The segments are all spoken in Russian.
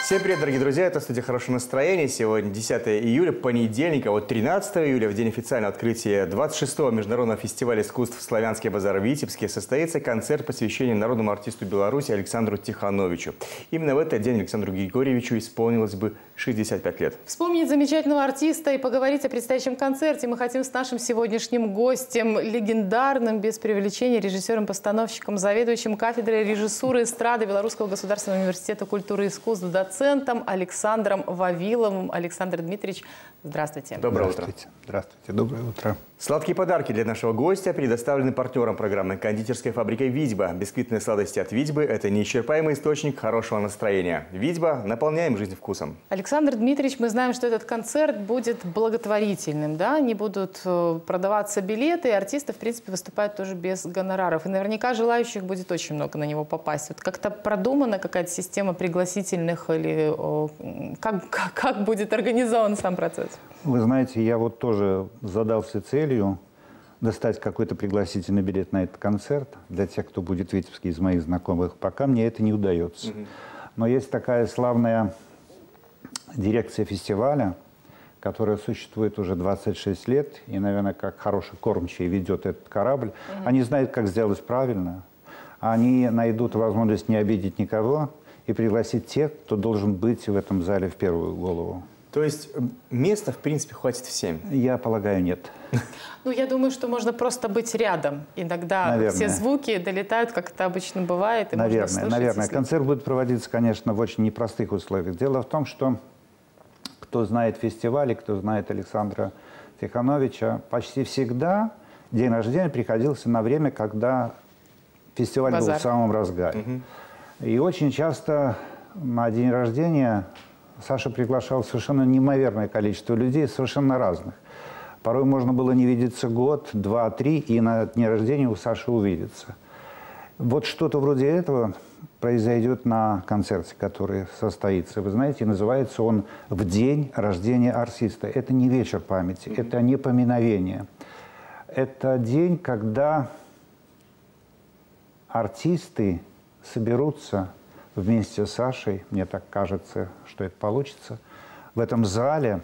Всем привет, дорогие друзья! Это студия «Хорошее настроение». Сегодня 10 июля, понедельник, а вот 13 июля, в день официального открытия 26-го международного фестиваля искусств «Славянский базар» в Витебске, состоится концерт, посвященный народному артисту Беларуси Александру Тихановичу. Именно в этот день Александру Григорьевичу исполнилось бы 65 лет. Вспомнить замечательного артиста и поговорить о предстоящем концерте мы хотим с нашим сегодняшним гостем, легендарным, без преувеличения, режиссером-постановщиком, заведующим кафедрой режиссуры эстрады Белорусского государственного университета культуры и искусств, доцентом Александром Вавиловым. Александр Дмитриевич, здравствуйте. Доброе утро. Здравствуйте, доброе утро. Сладкие подарки для нашего гостя предоставлены партнером программы кондитерской фабрикой «Витьба». Бисквитные сладости от «Витьбы» – это неисчерпаемый источник хорошего настроения. «Витьба» – наполняем жизнь вкусом. Александр Дмитриевич, мы знаем, что этот концерт будет благотворительным, да? Не будут продаваться билеты, и артисты, в принципе, выступают тоже без гонораров. И наверняка желающих будет очень много на него попасть. Вот как-то продумана какая-то система пригласительных или как будет организован сам процесс? Вы знаете, я вот тоже задался целью достать какой-то пригласительный билет на этот концерт для тех, кто будет в Витебске из моих знакомых. Пока мне это не удается. Но есть такая славная дирекция фестиваля, которая существует уже 26 лет и, наверное, как хороший кормчий ведет этот корабль. Они знают, как сделать правильно. Они найдут возможность не обидеть никого и пригласить тех, кто должен быть в этом зале в первую голову. То есть места, в принципе, хватит всем? Я полагаю, нет. Ну, я думаю, что можно просто быть рядом. Иногда все звуки долетают, как это обычно бывает, и можно слышать. Наверное. Концерт будет проводиться, конечно, в очень непростых условиях. Дело в том, что кто знает фестивали, кто знает Александра Тихановича, почти всегда день рождения приходился на время, когда фестиваль был в самом разгаре. И очень часто на день рождения Саша приглашал совершенно неимоверное количество людей, совершенно разных. Порой можно было не видеться год, два, три, и на дне рождения у Саши увидеться. Вот что-то вроде этого произойдет на концерте, который состоится. Вы знаете, называется он «В день рождения артиста». Это не вечер памяти, это не поминовение. Это день, когда артисты соберутся вместе с Сашей, мне так кажется, что это получится, в этом зале,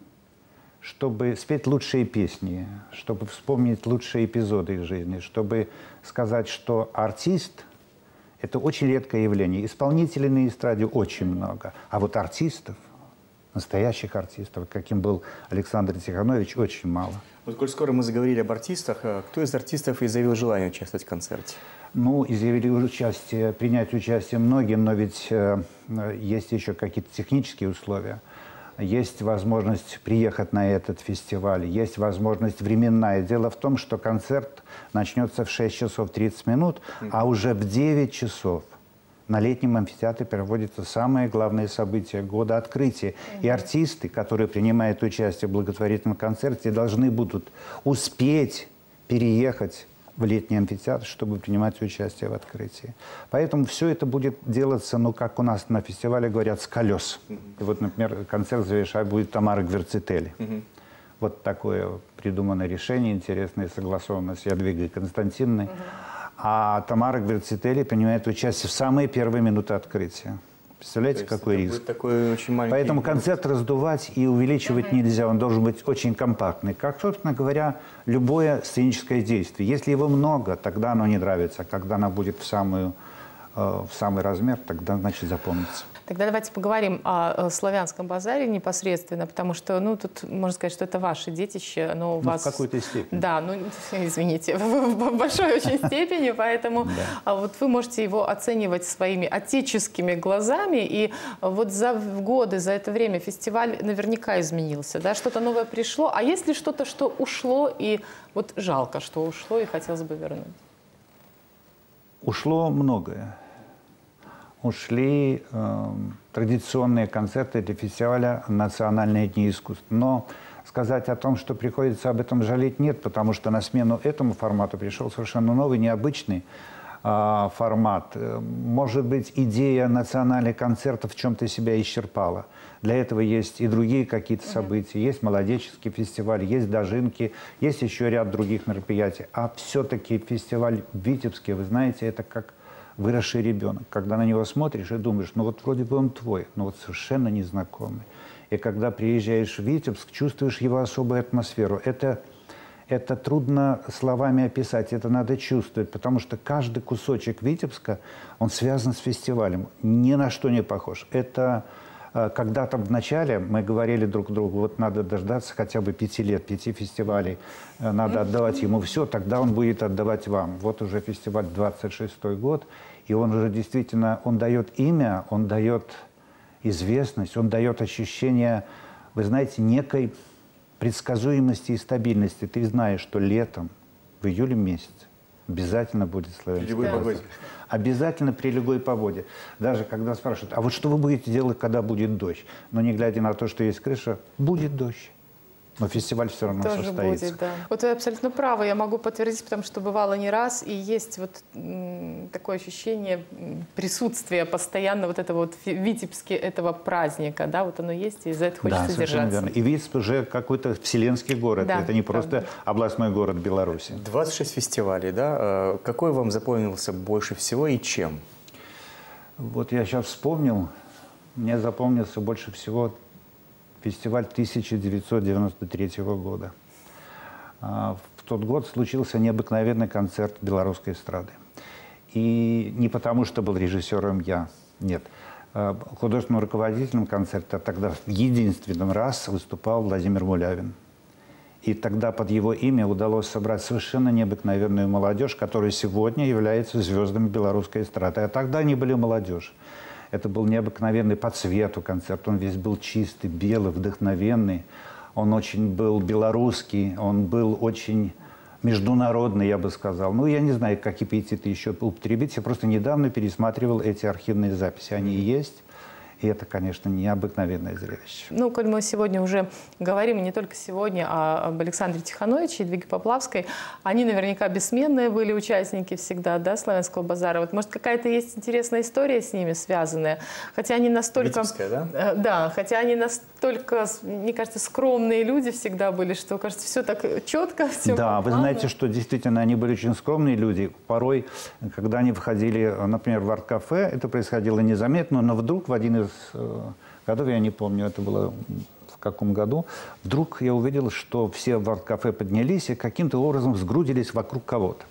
чтобы спеть лучшие песни, чтобы вспомнить лучшие эпизоды из жизни, чтобы сказать, что артист – это очень редкое явление. Исполнителей на эстраде очень много, а вот артистов, настоящих артистов, каким был Александр Тиханович, очень мало. Вот, коль скоро мы заговорили об артистах, кто из артистов изъявил желание участвовать в концерте? Ну, изъявили принять участие многие, но ведь есть еще какие-то технические условия. Есть возможность приехать на этот фестиваль, есть возможность временная. Дело в том, что концерт начнется в 6 часов 30 минут, а уже в 9 часов на летнем амфитеатре проводится самое главное событие года — открытие. И артисты, которые принимают участие в благотворительном концерте, должны будут успеть переехать в летний амфитеатр, чтобы принимать участие в открытии. Поэтому все это будет делаться, ну, как у нас на фестивале говорят, с колес. И вот, например, концерт завершать будет Тамара Гверцители. Вот такое придуманное решение, интересное, согласованное с Ядвигой Константиновной. А Тамара Гверцители принимает участие в самые первые минуты открытия. Представляете, какой риск? Такой очень маленький. Поэтому концерт раздувать и увеличивать нельзя. Он должен быть очень компактный. Как, собственно говоря, любое сценическое действие. Если его много, тогда оно не нравится. А когда оно будет в самый размер, тогда, значит, запомнится. Тогда давайте поговорим о славянском базаре непосредственно, потому что, ну, тут можно сказать, что это ваше детище, но у вас... в какой-то степени. Да, ну, извините, в большой очень степени, поэтому вот вы можете его оценивать своими отеческими глазами, и вот за годы, за это время фестиваль наверняка изменился, да, что-то новое пришло, а есть ли что-то, что ушло, и вот жалко, что ушло, и хотелось бы вернуть? Ушло многое. Ушли традиционные концерты для фестиваля «Национальные дни искусств». Но сказать о том, что приходится об этом жалеть, нет, потому что на смену этому формату пришел совершенно новый, необычный формат. Может быть, идея национальных концертов в чем-то себя исчерпала. Для этого есть и другие какие-то события. Есть молодеческий фестиваль, есть дожинки, есть еще ряд других мероприятий. А все-таки фестиваль в Витебске, вы знаете, это как выросший ребенок. Когда на него смотришь и думаешь, ну вот вроде бы он твой, но вот совершенно незнакомый. И когда приезжаешь в Витебск, чувствуешь его особую атмосферу. Это трудно словами описать, это надо чувствовать, потому что каждый кусочек Витебска, он связан с фестивалем, ни на что не похож. Это когда-то в начале мы говорили друг другу, вот надо дождаться хотя бы 5 лет, 5 фестивалей, надо отдавать ему все, тогда он будет отдавать вам. Вот уже фестиваль 26-й год, и он уже действительно, он дает имя, он дает известность, он дает ощущение, вы знаете, некой предсказуемости и стабильности. Ты знаешь, что летом, в июле месяце, обязательно будет славянский базар. Обязательно при любой погоде. Даже когда спрашивают, а вот что вы будете делать, когда будет дождь? Но не глядя на то, что есть крыша, будет дождь. Но фестиваль все равно тоже состоится. Будет, да. Вот вы абсолютно правы, я могу подтвердить, потому что бывало не раз, и есть вот такое ощущение присутствия постоянно вот этого вот в Витебске этого праздника, да, вот оно есть, и за это хочется держаться. Верно. И Витебск уже какой-то вселенский город, да, это не просто областной город Беларуси. 26 фестивалей, да? Какой вам запомнился больше всего и чем? Вот я сейчас вспомнил, мне запомнился больше всего фестиваль 1993 года. В тот год случился необыкновенный концерт белорусской эстрады. И не потому, что был режиссером я, нет. Художественным руководителем концерта тогда в единственный раз выступал Владимир Мулявин. И тогда под его имя удалось собрать совершенно необыкновенную молодежь, которая сегодня является звездами белорусской эстрады. А тогда они были молодежь. Это был необыкновенный по цвету концерт. Он весь был чистый, белый, вдохновенный. Он очень был белорусский, он был очень международный, я бы сказал. Ну, я не знаю, как эпитеты еще употребить. Я просто недавно пересматривал эти архивные записи. Они и есть. И это, конечно, необыкновенное зрелище. Ну, коль мы сегодня уже говорим, и не только сегодня, а об Александре Тихановиче и Едвиге Поплавской, они наверняка бессменные были участники всегда, да, Славянского базара. Вот, может, какая-то есть интересная история с ними связанная? Хотя они настолько... Витебская, да? Да, хотя они настолько, мне кажется, скромные люди всегда были, что, кажется, все так четко, все Да, вы знаете, что действительно они были очень скромные люди. Порой, когда они входили, например, в арт-кафе, это происходило незаметно, но вдруг в один из годов, я не помню, это было в каком году, вдруг я увидел, что все в арт-кафе поднялись и каким-то образом сгрудились вокруг кого-то.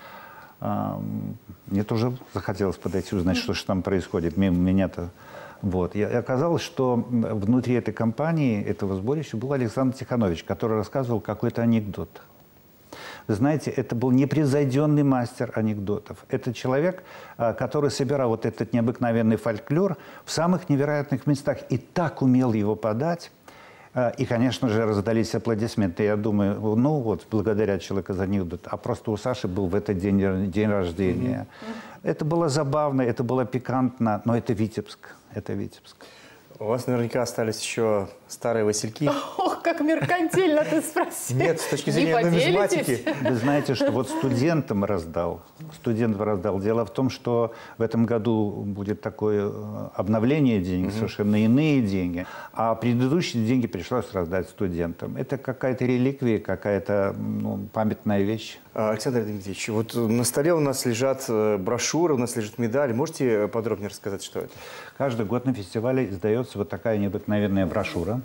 Мне тоже захотелось подойти, узнать, что же там происходит мимо меня-то. Вот. И оказалось, что внутри этой компании, этого сборища, был Александр Тиханович, который рассказывал какой-то анекдот. Вы знаете, это был непревзойденный мастер анекдотов. Это человек, который собирал вот этот необыкновенный фольклор в самых невероятных местах и так умел его подать. И, конечно же, раздались аплодисменты. Я думаю, ну вот, благодаря человеку за анекдот. А просто у Саши был в этот день рождения. Это было забавно, это было пикантно, но это Витебск. Это Витебск. У вас наверняка остались еще старые васильки. Ох, как меркантильно ты спросил. Нет, с точки зрения нумизматики. Вы знаете, что вот студентам раздал. Дело в том, что в этом году будет такое обновление денег, совершенно иные деньги. А предыдущие деньги пришлось раздать студентам. Это какая-то реликвия, какая-то памятная вещь. Александр Дмитриевич, вот на столе у нас лежат брошюры, у нас лежит медаль. Можете подробнее рассказать, что это? Каждый год на фестивале издается вот такая необыкновенная брошюра.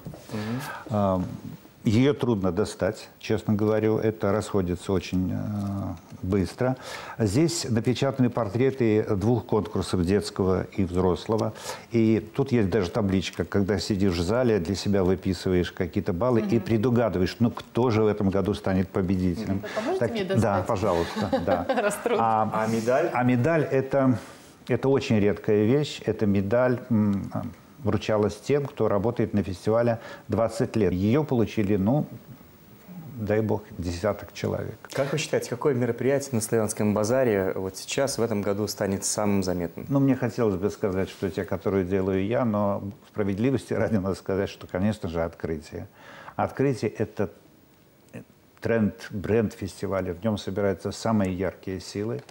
Ее трудно достать, честно говорю. Это расходится очень быстро. Здесь напечатаны портреты 2 конкурсов, детского и взрослого. И тут есть даже табличка, когда сидишь в зале, для себя выписываешь какие-то баллы и предугадываешь, ну, кто же в этом году станет победителем. Поможете мне достать? Да, пожалуйста. Да. А медаль? А медаль – это очень редкая вещь. Это медаль вручалась тем, кто работает на фестивале 20 лет. Ее получили, ну, дай бог, десяток человек. Как вы считаете, какое мероприятие на Славянском базаре вот сейчас, в этом году, станет самым заметным? Ну, мне хотелось бы сказать, что те, которые делаю я, но справедливости ради надо сказать, что, конечно же, открытие. Открытие – это тренд, бренд фестиваля. В нем собираются самые яркие силы.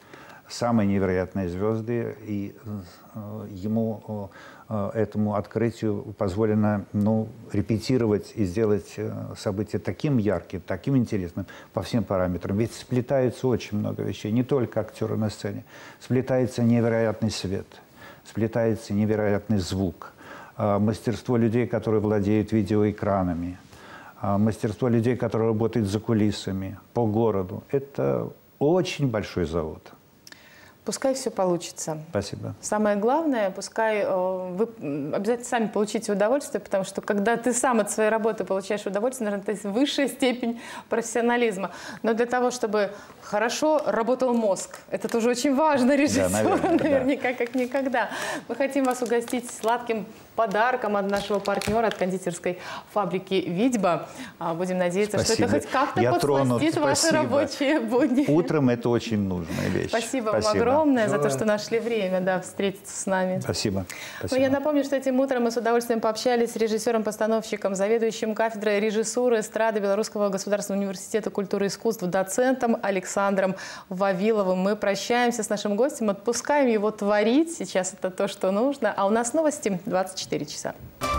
самые невероятные звезды, и ему, этому открытию позволено репетировать и сделать событие таким ярким, таким интересным по всем параметрам. Ведь сплетаются очень много вещей, не только актеры на сцене. Сплетается невероятный свет, сплетается невероятный звук, мастерство людей, которые владеют видеоэкранами, мастерство людей, которые работают за кулисами, по городу. Это очень большой завод. Пускай все получится. Спасибо. Самое главное, пускай вы обязательно сами получите удовольствие, потому что когда ты сам от своей работы получаешь удовольствие, наверное, это высшая степень профессионализма. Но для того, чтобы хорошо работал мозг, это тоже очень важно режиссеру, да, наверняка, как никогда. Мы хотим вас угостить сладким подарком от нашего партнера, от кондитерской фабрики «Витьба». Будем надеяться, что это хоть как-то подсластит ваши рабочие будни. Утром это очень нужная вещь. Спасибо вам огромное за то, что нашли время встретиться с нами. Спасибо. Ну, я напомню, что этим утром мы с удовольствием пообщались с режиссером-постановщиком, заведующим кафедрой режиссуры эстрады Белорусского государственного университета культуры и искусств, доцентом Александром Вавиловым. Мы прощаемся с нашим гостем, отпускаем его творить. Сейчас это то, что нужно. А у нас новости 24 часа.